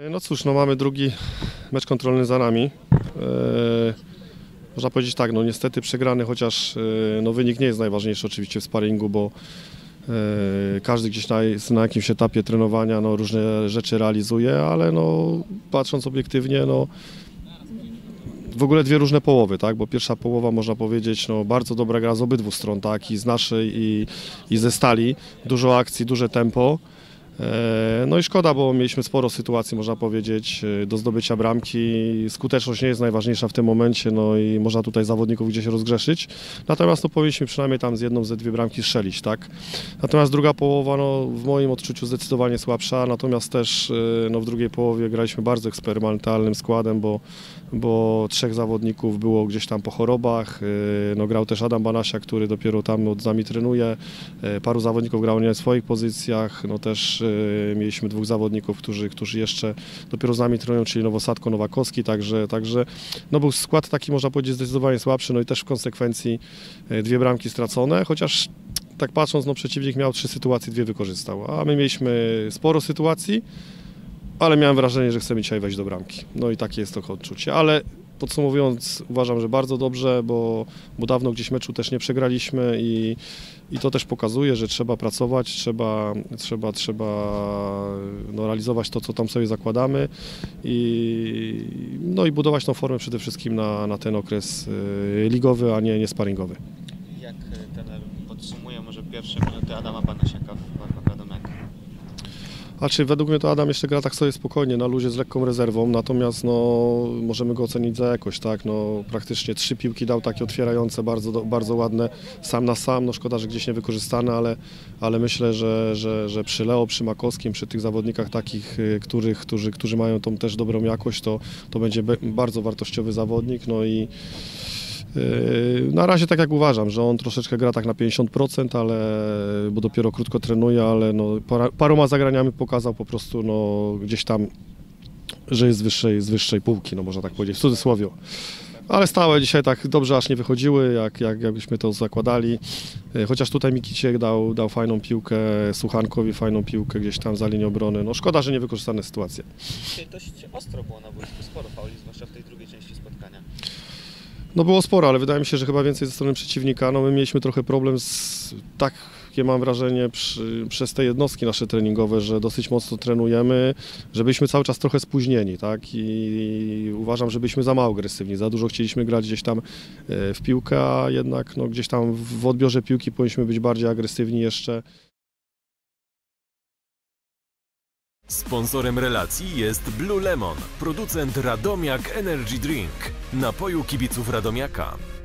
No cóż, no mamy drugi mecz kontrolny za nami. Można powiedzieć tak, no niestety przegrany, chociaż no wynik nie jest najważniejszy oczywiście w sparingu, bo każdy gdzieś na jakimś etapie trenowania no, różne rzeczy realizuje, ale no, patrząc obiektywnie, no, w ogóle dwie różne połowy, tak? Bo pierwsza połowa, można powiedzieć, no, bardzo dobra gra z obydwu stron, tak? I z naszej i ze Stali, dużo akcji, duże tempo. No i szkoda, bo mieliśmy sporo sytuacji, można powiedzieć, do zdobycia bramki. Skuteczność nie jest najważniejsza w tym momencie, no i można tutaj zawodników gdzieś rozgrzeszyć. Natomiast no, powinniśmy przynajmniej tam z jedną, ze dwie bramki strzelić, tak? Natomiast druga połowa, no, w moim odczuciu zdecydowanie słabsza, natomiast też no, w drugiej połowie graliśmy bardzo eksperymentalnym składem, bo trzech zawodników było gdzieś tam po chorobach. No, grał też Adam Banasia, który dopiero tam z nami trenuje. Paru zawodników grało nie na swoich pozycjach, no też mieliśmy dwóch zawodników, którzy jeszcze dopiero z nami trenują, czyli Nowosadko, Nowakowski, także no był skład taki, można powiedzieć, zdecydowanie słabszy, no i też w konsekwencji dwie bramki stracone, chociaż tak patrząc, no przeciwnik miał 3 sytuacje, 2 wykorzystał, a my mieliśmy sporo sytuacji, ale miałem wrażenie, że chcemy dzisiaj wejść do bramki. No i takie jest to odczucie, ale podsumowując, uważam, że bardzo dobrze, bo dawno gdzieś meczu też nie przegraliśmy i to też pokazuje, że trzeba pracować, trzeba no, realizować to, co tam sobie zakładamy no i budować tą formę przede wszystkim na ten okres ligowy, a nie sparingowy. Jak trener podsumuje może pierwsze minuty Adama Banasiaka w barwach Radomiaka? Znaczy, według mnie to Adam jeszcze gra tak sobie spokojnie, na luzie z lekką rezerwą, natomiast no, możemy go ocenić za jakość, tak? No, praktycznie 3 piłki dał takie otwierające, bardzo ładne, sam na sam, no szkoda, że gdzieś nie wykorzystane, ale myślę, że przy Leo, przy Makowskim, przy tych zawodnikach takich, którzy mają tą też dobrą jakość, to będzie bardzo wartościowy zawodnik, no i na razie tak jak uważam, że on troszeczkę gra tak na 50%, bo dopiero krótko trenuje, ale no, paroma zagraniami pokazał po prostu no, gdzieś tam, że jest z wyższej półki, no można tak powiedzieć, w cudzysłowie. Ale stałe dzisiaj tak dobrze aż nie wychodziły, jakbyśmy to zakładali. Chociaż tutaj Mikiciek dał fajną piłkę, Suchankowi fajną piłkę gdzieś tam za linią obrony. No szkoda, że niewykorzystane sytuacje. Dzisiaj dość ostro było na boisku, sporo fauli, zwłaszcza w tej drugiej części spotkania. No było sporo, ale wydaje mi się, że chyba więcej ze strony przeciwnika. No my mieliśmy trochę problem takie mam wrażenie przez te jednostki nasze treningowe, że dosyć mocno trenujemy, że byliśmy cały czas trochę spóźnieni, tak? I uważam, że byliśmy za mało agresywni, za dużo chcieliśmy grać gdzieś tam w piłkę, a jednak no, gdzieś tam w odbiorze piłki powinniśmy być bardziej agresywni jeszcze. Sponsorem relacji jest Blue Lemon, producent Radomiak Energy Drink, napoju kibiców Radomiaka.